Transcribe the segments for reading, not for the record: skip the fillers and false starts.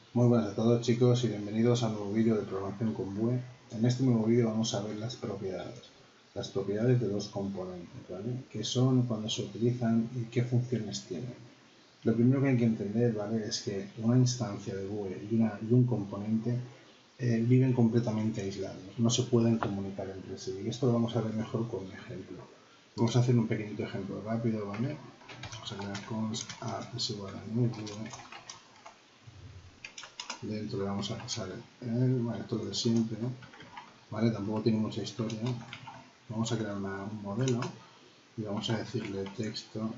Muy buenas a todos chicos y bienvenidos a un nuevo vídeo de programación con Vue. En este nuevo vídeo vamos a ver las propiedades de los componentes, ¿vale? ¿Qué son, cuándo se utilizan y qué funciones tienen? Lo primero que hay que entender, ¿vale?, es que una instancia de Vue y un componente viven completamente aislados, no se pueden comunicar entre sí, y esto lo vamos a ver mejor con un ejemplo. Vamos a hacer un pequeñito ejemplo rápido, ¿vale? Vamos a crear const app es igual a new Vue. Dentro le vamos a pasar vale, todo de siempre, ¿no? Vale, tampoco tiene mucha historia. Vamos a crear un modelo y vamos a decirle texto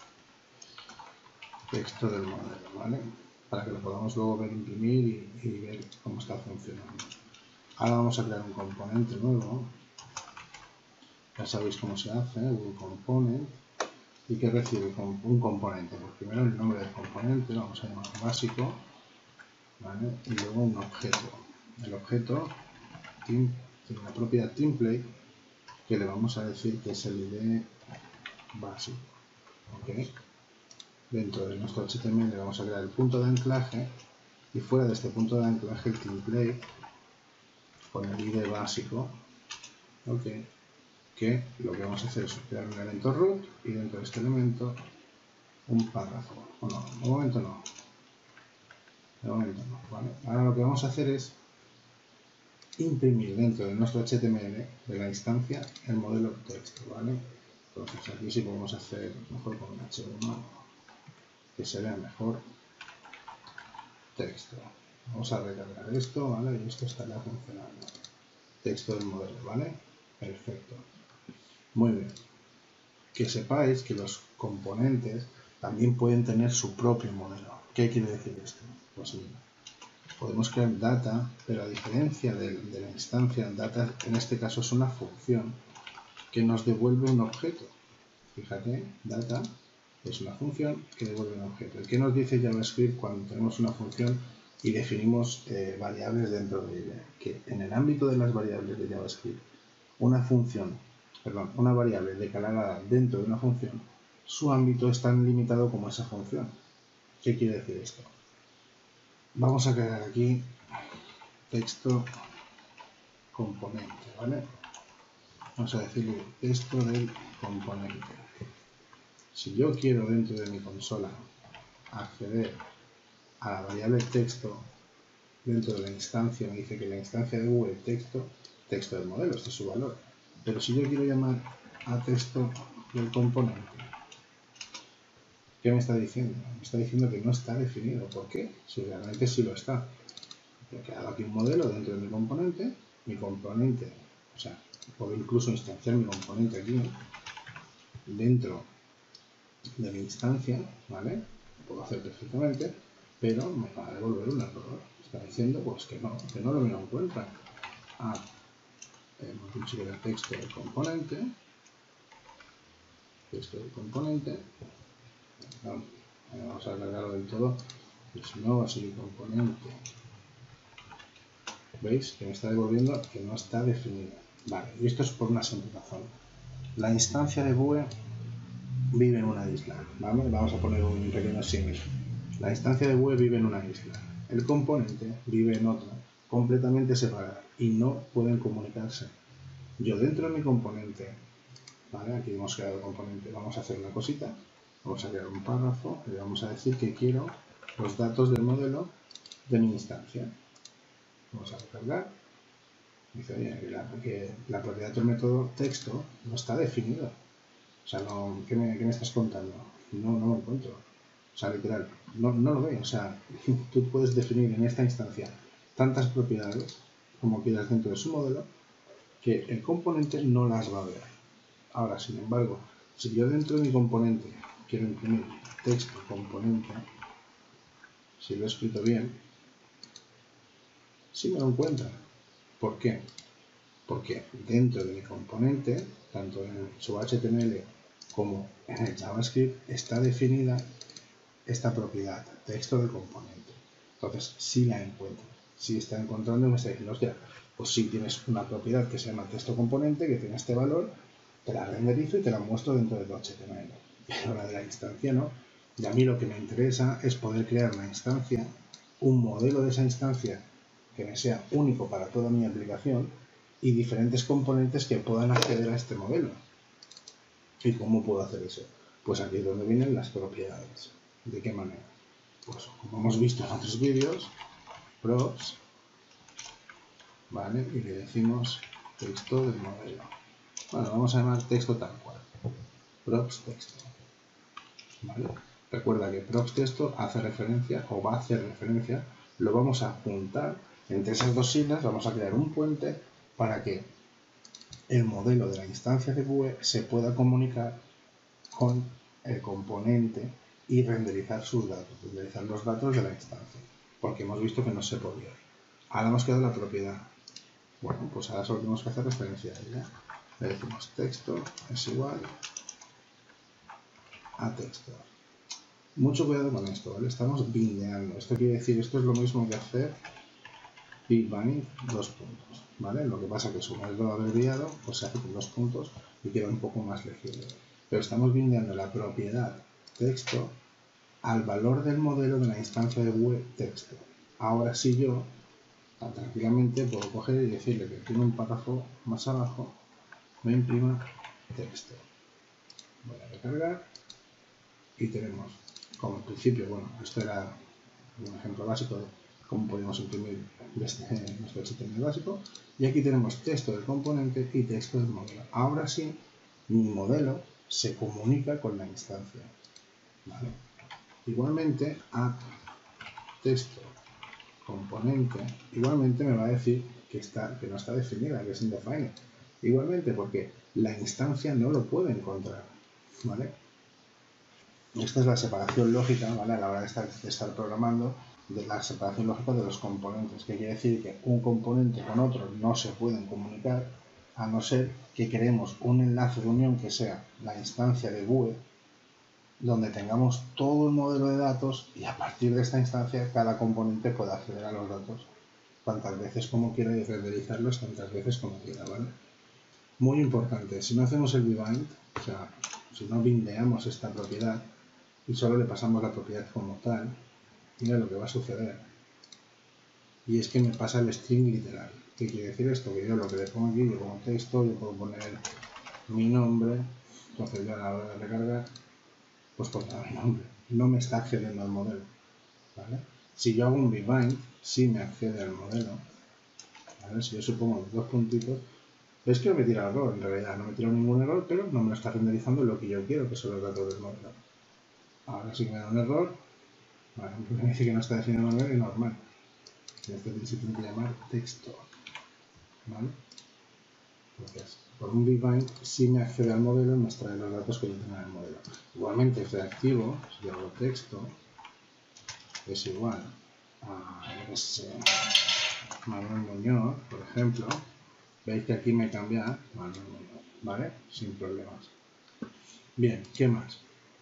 del modelo, ¿vale? Para que lo podamos luego ver imprimir y ver cómo está funcionando. Ahora vamos a crear un componente nuevo. Ya sabéis cómo se hace, un component. ¿Y qué recibe un componente? Pues primero el nombre del componente, lo vamos a llamar básico, ¿vale? Y luego un objeto. El objeto tiene la propiedad template que le vamos a decir que es el ID básico. ¿Okay? Dentro de nuestro HTML le vamos a crear el punto de anclaje y fuera de este punto de anclaje el template con el ID básico. ¿Okay? Que lo que vamos a hacer es crear un elemento root y dentro de este elemento un párrafo. O no, de momento no. ¿Vale? Ahora lo que vamos a hacer es imprimir dentro de nuestro HTML de la instancia el modelo texto, ¿vale? Entonces aquí sí podemos hacer mejor con un H1 que se vea mejor texto. Vamos a recargar esto, ¿vale? Y esto estará funcionando. Texto del modelo, ¿vale? Perfecto. Muy bien. Que sepáis que los componentes también pueden tener su propio modelo. ¿Qué quiere decir esto? Pues mira, podemos crear data, pero a diferencia de la instancia, data en este caso es una función que nos devuelve un objeto. Fíjate, data es una función que devuelve un objeto. ¿Qué nos dice JavaScript cuando tenemos una función y definimos variables dentro de ella? Que en el ámbito de las variables de JavaScript, una variable declarada dentro de una función, su ámbito es tan limitado como esa función. ¿Qué quiere decir esto? Vamos a crear aquí texto componente, ¿vale? Vamos a decirle texto del componente. Si yo quiero dentro de mi consola acceder a la variable texto dentro de la instancia, me dice que la instancia de Vue texto del modelo, este es su valor. Pero si yo quiero llamar a texto del componente, ¿qué me está diciendo? Me está diciendo que no está definido. ¿Por qué? Si realmente sí lo está. Yo he creado aquí un modelo dentro de mi componente, o sea, puedo incluso instanciar mi componente aquí dentro de mi instancia, ¿vale? Lo puedo hacer perfectamente, pero me va a devolver un error. Está diciendo pues que no lo me encuentra. Hemos dicho que era texto del componente. Vamos a cargarlo del todo. Y si no, va a ser componente. ¿Veis? Que me está devolviendo que no está definido. Vale, y esto es por una simple razón. La instancia de Vue vive en una isla, ¿vale? Vamos a poner un pequeño símil. La instancia de Vue vive en una isla. El componente vive en otra, completamente separada, y no pueden comunicarse. Yo dentro de mi componente, ¿vale? Aquí hemos creado el componente, vamos a hacer una cosita, vamos a crear un párrafo y vamos a decir que quiero los datos del modelo de mi instancia. Vamos a recargar. Dice, oye, que la propiedad del método texto no está definida. O sea, no, ¿qué me estás contando? No lo encuentro. O sea, literal, no lo veo. O sea, tú puedes definir en esta instancia tantas propiedades como quieras dentro de su modelo que el componente no las va a ver. Ahora, sin embargo, si yo dentro de mi componente quiero imprimir texto componente, si lo he escrito bien, sí me lo encuentra. ¿Por qué? Porque dentro de mi componente, tanto en su HTML como en el JavaScript, está definida esta propiedad, texto del componente. Entonces, sí la encuentro. Si está encontrando, me está diciendo, hostia, pues sí tienes una propiedad que se llama texto componente, que tiene este valor, te la renderizo y te la muestro dentro de tu HTML. Pero la de la instancia no. Y a mí lo que me interesa es poder crear una instancia un modelo de esa instancia que me sea único para toda mi aplicación y diferentes componentes que puedan acceder a este modelo. ¿Y cómo puedo hacer eso? Pues aquí es donde vienen las propiedades. ¿De qué manera? Pues como hemos visto en otros vídeos, props, ¿vale? Y le decimos texto del modelo. Bueno, vamos a llamar texto tal cual. Props texto. ¿Vale? Recuerda que props texto hace referencia o va a hacer referencia, lo vamos a juntar entre esas dos siglas, vamos a crear un puente para que el modelo de la instancia de Vue se pueda comunicar con el componente y renderizar sus datos, renderizar los datos de la instancia, porque hemos visto que no se podía. Ahora hemos quedado la propiedad. Bueno, pues ahora solo tenemos que hacer referencia a ella. Le decimos texto es igual a texto. Mucho cuidado con esto, ¿vale? Estamos bindeando. Esto quiere decir, esto es lo mismo que hacer bind dos puntos, ¿vale? Lo que pasa que su modelo abreviado pues se hace con 2 puntos y queda un poco más legible. Pero estamos bindeando la propiedad texto al valor del modelo de la instancia de Vue texto. Ahora sí yo, tranquilamente, puedo coger y decirle que tiene un párrafo más abajo, me imprima texto. Voy a recargar y tenemos, como en principio, bueno, esto era un ejemplo básico de cómo podemos imprimir nuestro HTML básico, y aquí tenemos texto del componente y texto del modelo. Ahora sí, mi modelo se comunica con la instancia, ¿vale? Igualmente, app texto componente, igualmente me va a decir que no está definida, que es indefined. Igualmente, porque la instancia no lo puede encontrar, ¿vale? Esta es la separación lógica, ¿vale? A la hora de estar programando, de la separación lógica de los componentes, que quiere decir que un componente con otro no se pueden comunicar, a no ser que creemos un enlace de unión que sea la instancia de Vue, donde tengamos todo el modelo de datos y a partir de esta instancia cada componente pueda acceder a los datos tantas veces como quiera y renderizarlos tantas veces como quiera, ¿vale? Muy importante, si no hacemos el bind, o sea, si no bindeamos esta propiedad y solo le pasamos la propiedad como tal, mira lo que va a suceder. Y es que me pasa el string literal. ¿Qué quiere decir esto? Que yo lo que le pongo aquí, yo pongo texto, yo puedo poner mi nombre, entonces yo a la hora de recargar, pues pondrá mi nombre. No me está accediendo al modelo, ¿vale? Si yo hago un bind, sí me accede al modelo, ¿vale? Si yo supongo dos puntitos, es que me tira error, en realidad no me tira ningún error, pero no me lo está renderizando lo que yo quiero, que son los datos del modelo. Ahora sí que me da un error, vale, me dice que no está definido el modelo y normal. Este se tiene que llamar texto, ¿vale? Entonces, por un bind sí me accede al modelo y me extrae los datos que yo tenga en el modelo. Igualmente es reactivo, si yo hago texto, es igual a, Manuel Muñoz, por ejemplo, veis que aquí me cambia a Manuel Muñoz, ¿vale? Sin problemas. Bien, ¿qué más?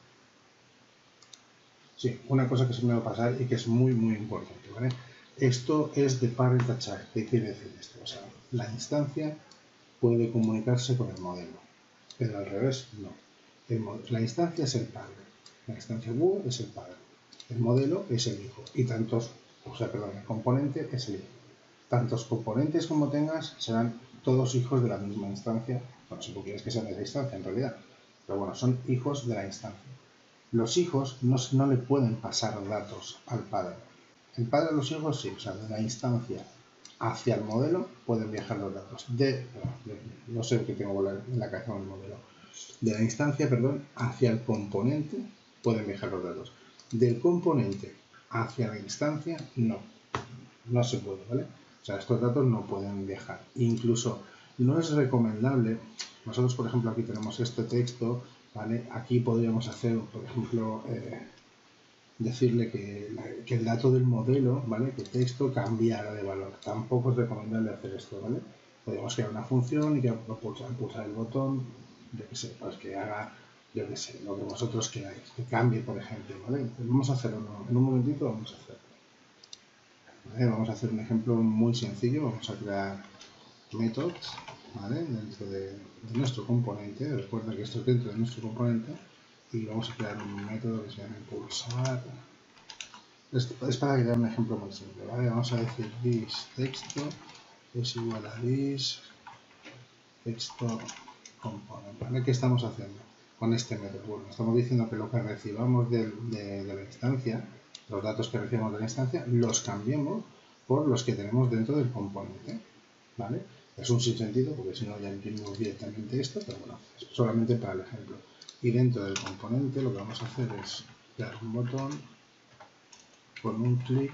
Sí, una cosa que se me va a pasar y que es muy importante, ¿vale? Esto es de parent a child. ¿Qué quiere decir esto? O sea, la instancia puede comunicarse con el modelo, pero al revés no. La instancia es el padre, la instancia Vue es el padre, el modelo es el hijo y el componente es el hijo. Tantos componentes como tengas serán todos hijos de la misma instancia. Bueno, si tú quieres que sean de esa instancia en realidad, pero bueno, son hijos de la instancia. Los hijos no le pueden pasar datos al padre. El padre de los hijos sí, o sea, de la instancia hacia el modelo pueden viajar los datos. No sé qué tengo en la cabeza con el modelo. De la instancia, perdón, hacia el componente pueden viajar los datos. Del componente hacia la instancia, no se puede, ¿vale? O sea, estos datos no pueden viajar. Incluso no es recomendable, nosotros por ejemplo aquí tenemos este texto, ¿vale? Aquí podríamos hacer, por ejemplo, decirle que el dato del modelo, ¿vale? Que el texto cambiara de valor. Tampoco es recomendable hacer esto, ¿vale? Podemos crear una función y que pulsar el botón, yo que sé, pues que haga, yo que sé, lo que vosotros queráis, que cambie, por ejemplo, ¿vale? Pues vamos a hacerlo en un momentito, vamos a hacerlo. ¿Vale? Vamos a hacer un ejemplo muy sencillo, vamos a crear methods, ¿vale? Dentro de nuestro componente, recuerda que esto es dentro de nuestro componente, y vamos a crear un método que se llama pulsar Es para crear un ejemplo muy simple, ¿vale? Vamos a decir this texto es igual a this texto component, ¿vale? ¿Qué estamos haciendo con este método? Bueno, estamos diciendo que lo que recibamos de la instancia, los datos que recibimos de la instancia, los cambiemos por los que tenemos dentro del componente, ¿vale? Es un sinsentido porque si no ya imprimimos directamente esto, pero bueno, es solamente para el ejemplo. Y dentro del componente lo que vamos a hacer es crear un botón con un clic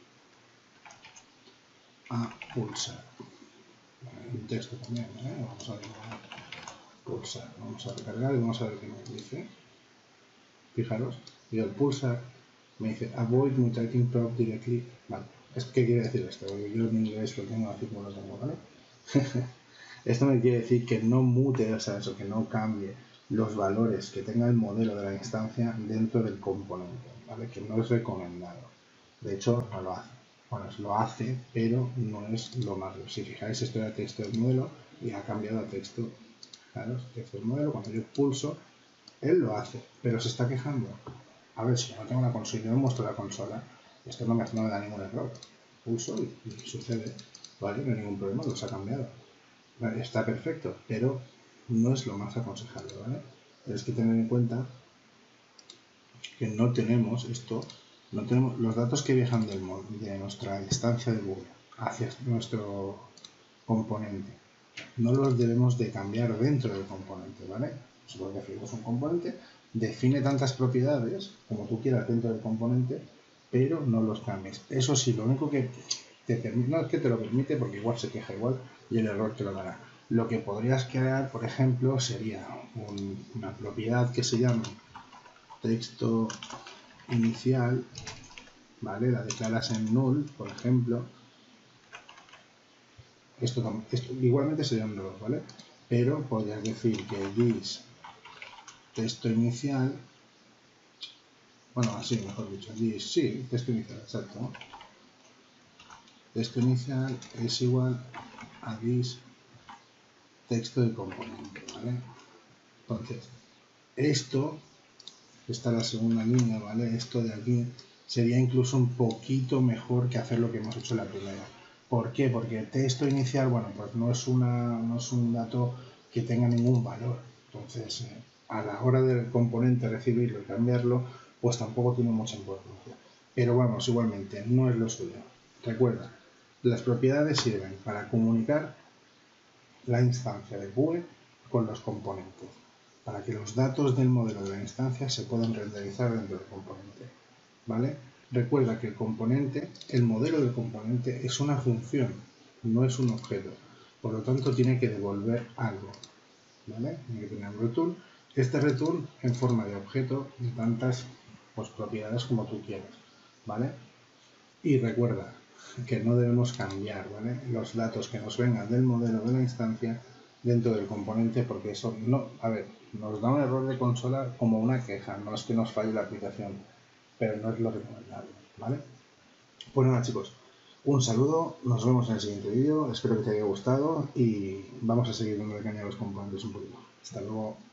a pulsar. Un texto también, ¿eh? Vamos a pulsar, vamos a recargar y vamos a ver qué nos dice. Fijaros, y al pulsar me dice avoid mutating prop directly. Vale, ¿qué quiere decir esto? Porque yo en inglés lo tengo así como lo tengo, ¿vale? Esto me quiere decir que no mute, o sea, eso, que no cambie los valores que tenga el modelo de la instancia dentro del componente, ¿vale? Que no es recomendado. De hecho, no lo hace. Bueno, lo hace, pero no es lo más. Si fijáis, esto era texto del modelo y ha cambiado a texto. Claro, texto del modelo. Cuando yo pulso, él lo hace, pero se está quejando. A ver, si yo no tengo la consola, yo no muestro la consola, esto no me da ningún error. Pulso y sucede, ¿vale? No hay ningún problema, los ha cambiado. Vale, está perfecto, pero no es lo más aconsejable, ¿vale? Tienes que tener en cuenta que no tenemos esto, no tenemos los datos que viajan de nuestra instancia de Google hacia nuestro componente. No los debemos de cambiar dentro del componente, ¿vale? Supongo que es un componente, define tantas propiedades como tú quieras dentro del componente, pero no los cambies. Eso sí, lo único que te permite, no es que te lo permite porque igual se queja igual y el error te lo dará. Lo que podrías crear, por ejemplo, sería una propiedad que se llame texto inicial, ¿vale? La declaras en null, por ejemplo. Esto igualmente sería un error, ¿vale? Pero podrías decir que this texto inicial, bueno, así mejor dicho, this, sí, texto inicial, exacto, ¿no? Texto inicial es igual a this texto de componente, ¿vale? Entonces, esta es la segunda línea, ¿vale? Esto de aquí sería incluso un poquito mejor que hacer lo que hemos hecho en la primera. ¿Por qué? Porque el texto inicial, bueno, pues no es un dato que tenga ningún valor. Entonces, a la hora del componente recibirlo y cambiarlo, pues tampoco tiene mucha importancia. Pero vamos, igualmente, no es lo suyo. Recuerda, las propiedades sirven para comunicar la instancia de Vue con los componentes, para que los datos del modelo de la instancia se puedan renderizar dentro del componente, ¿vale? Recuerda que el componente, el modelo del componente es una función, no es un objeto, por lo tanto tiene que devolver algo, ¿vale? Tiene que tener un return, este return en forma de objeto de tantas pues, propiedades como tú quieras, ¿vale? Y recuerda que no debemos cambiar, ¿vale? Los datos que nos vengan del modelo de la instancia dentro del componente, porque eso no, a ver, nos da un error de consola como una queja, no es que nos falle la aplicación, pero no es lo recomendable, ¿vale? Pues nada, chicos, un saludo, nos vemos en el siguiente vídeo, espero que te haya gustado y vamos a seguir dando caña a los componentes un poquito. Hasta luego.